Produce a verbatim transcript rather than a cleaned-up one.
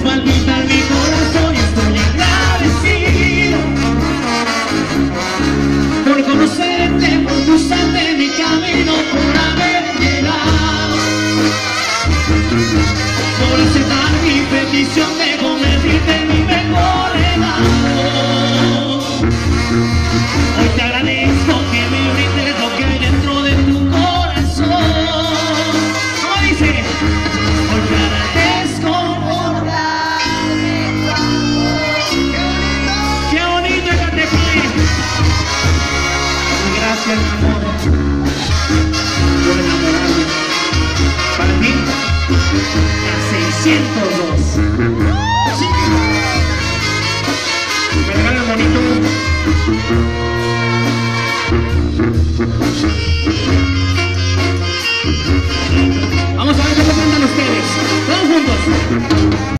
palpita en mi corazón y estoy agradecido por conocerte, por cruzarte mi camino, por haber llegado, por aceptar mi petición de convertirte en mi mejor regalo. Hoy te agradezco que me brindes lo que hay dentro de tu corazón. ¿Cómo dice? Hoy te agradezco por darme tu amor. ¡Qué bonito es Ecatepec! Gracias, mi amor, por enamorarme. Para ti, el seiscientos dos. Sí. Me regalan bonito. Vamos a ver cómo cantan ustedes. Todos juntos.